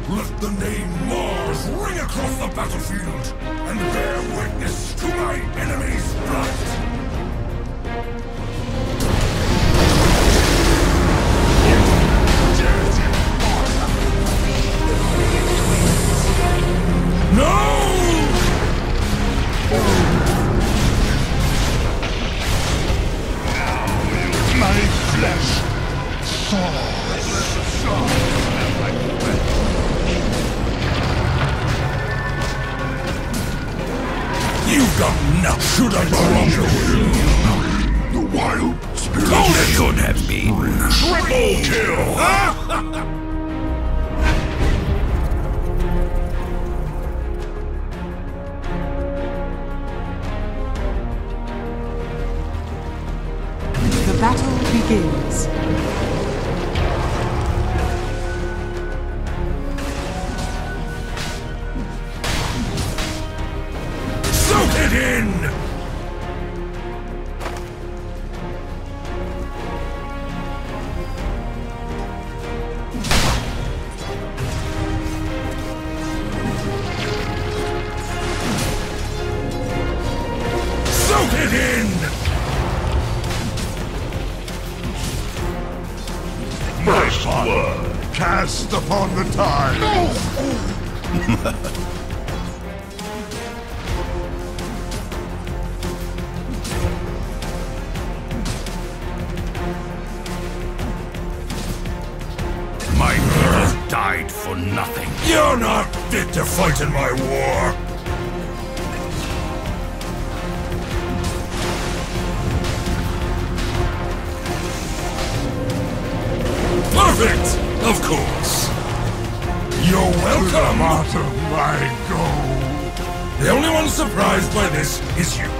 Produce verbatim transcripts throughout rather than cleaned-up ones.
Let the name Mars ring across the battlefield and bear witness to my enemy's blood! No! My flesh thaws. You've got nothing. Should I drop you? The wild spirit. Told it could have been. Triple kill! The battle begins. Soak it in! Soak it in! First blood cast upon the tide. My brothers died for nothing. You're not fit to fight in my war. Perfect! Of course. You're welcome. Bottom I go. The only one surprised by this is you.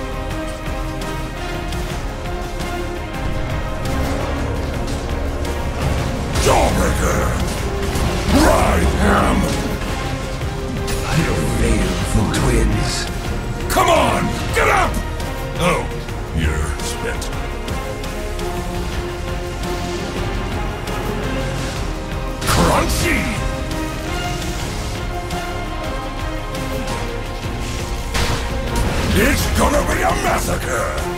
Jawbreaker! Ride him! I'll fail for twins. Come on! Get up! Oh, you're spent. Crunchy! It's gonna be a massacre!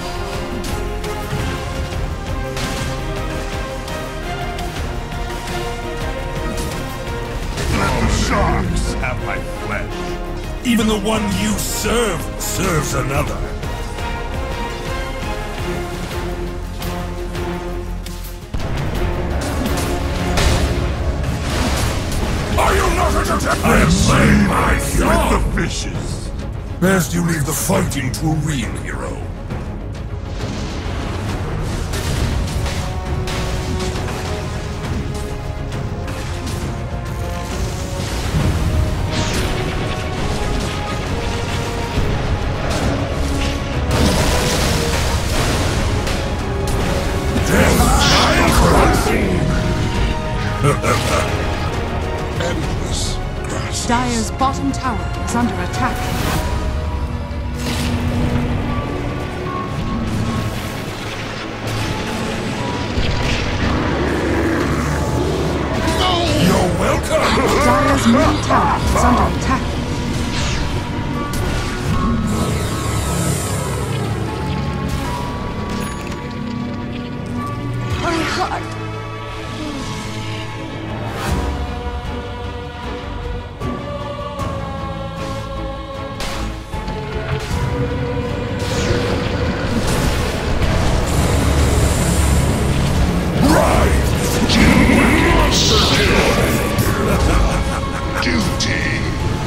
Let the sharks have my flesh. Even the one you serve serves another. Are you not entertained? I am playing my song! With the fishes. Best you leave the fighting to a real hero. Endless grass. Dire's bottom tower is under attack. You're welcome! Dire's middle tower is under attack. My heart. Duty.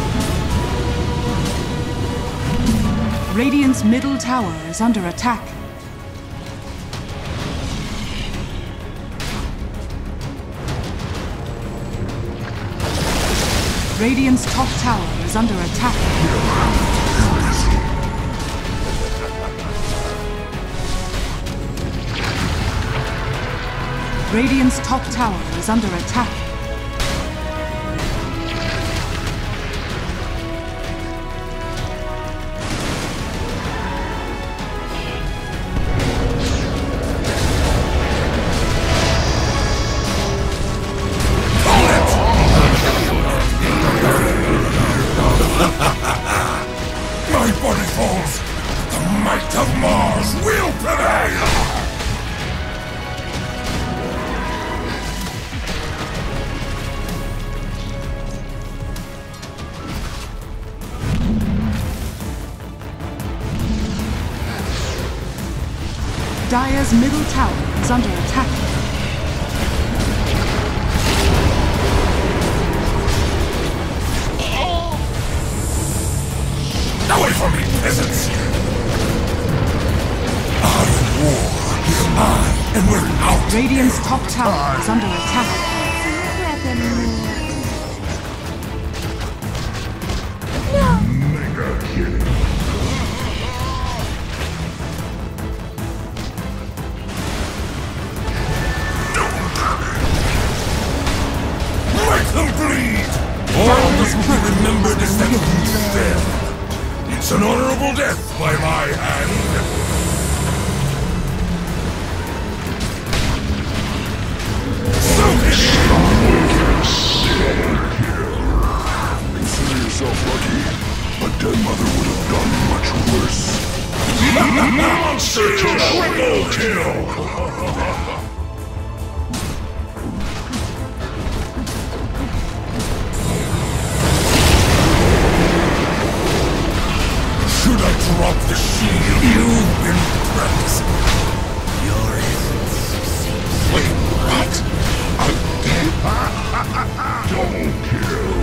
Radiant's middle tower is under attack. Radiant's top tower is under attack. Radiant's top tower is under attack. Dire's middle tower is under attack. Away from me, peasants! I am war. I am without. Radiant's top tower is under attack. Mega kill. Make them bleed! All those who remember this that you fell. It's an honorable death by my hand. So Consider yourself lucky. A dead mother would have done much worse. Monster triple kill! Should I drop the shield? You've been practicing. Your essence seems... Wait, what? Double kill!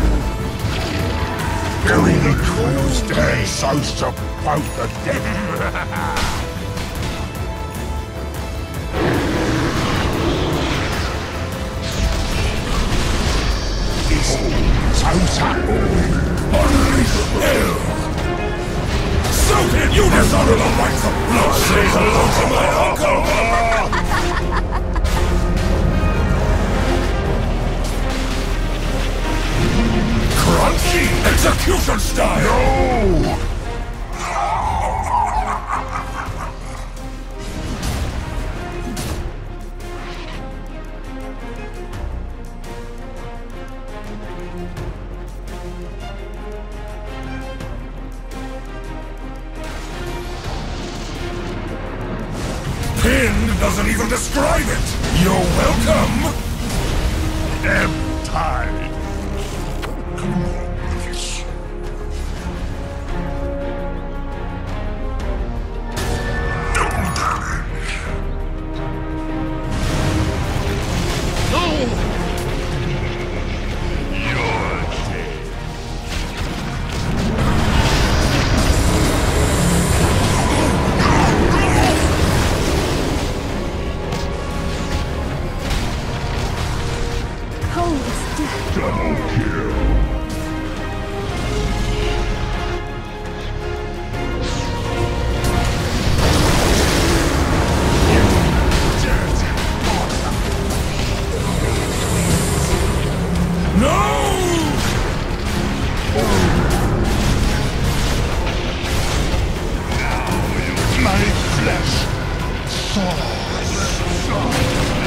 Bury the clues, dead souls about the dead! Unleash hell! So did you dishonor the rights of blood? Say hello to my uncle! Crunchy execution style! No! Pin doesn't even describe it! You're welcome! Damn tide! Come on, Memphis. Double damage! No! You're dead. Double kill. No! My flesh thaws.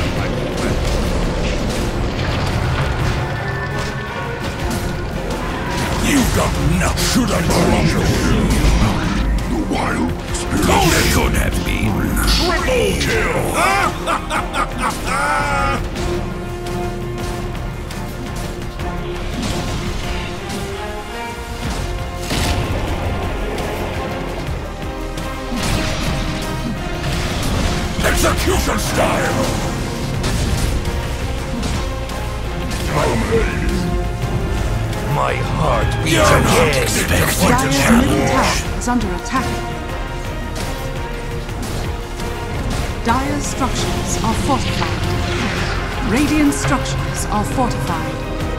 You've got nothing. Should I drop your shield? The wild spirit. All it could have been. Triple kill! Execution style! My heart beats against the Dire's middle tower is under attack. Dire's structures are fortified. Radiant structures are fortified.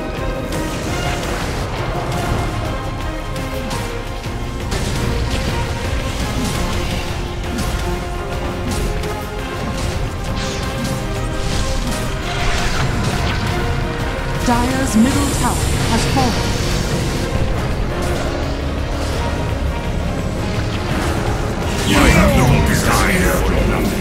Dire's middle tower has fallen. You have no desire!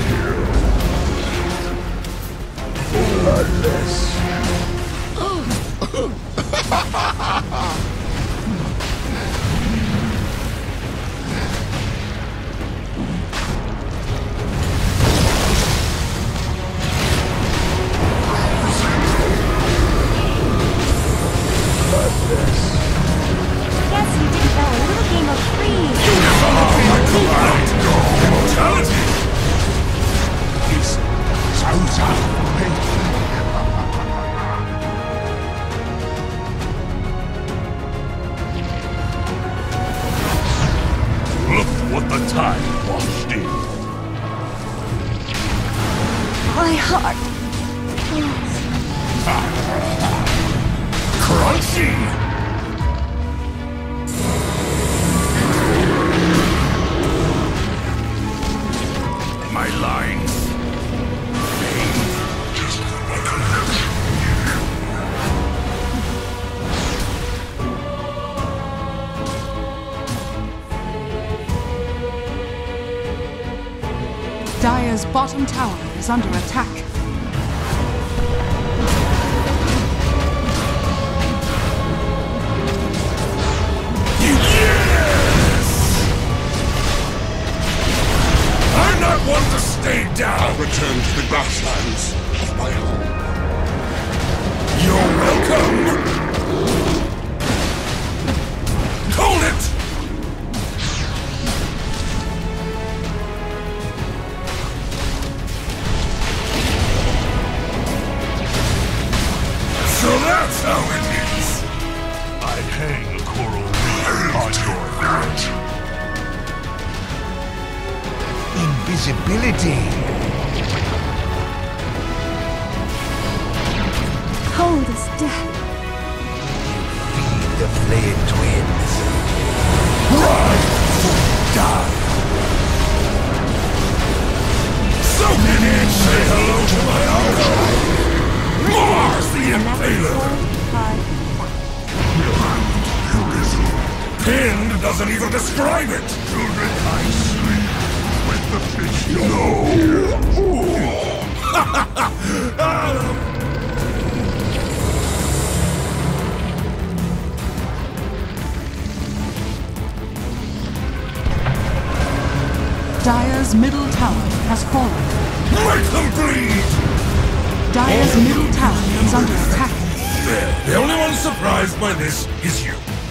Guess you did a little game of freeze. Immortality! Time washed in. My heart. Crunchy! My lines fade. Just like a legend. Dire's bottom tower is under attack. I'm not one to stay down! Return to the grasslands of my home. You're welcome! Hold it! So that's how it is! I hang a coral reef on your heart. Invisibility. Cold as death. Feed the flayed twins. Ride or die! So get in, say hello to my uncle! Mars the Impaler! Pinned doesn't even describe it! Children, I sleep with the fish. No! Dire's middle tower has fallen. Make them bleed! Dire's middle tower is under attack. There, the only one surprised by this is you.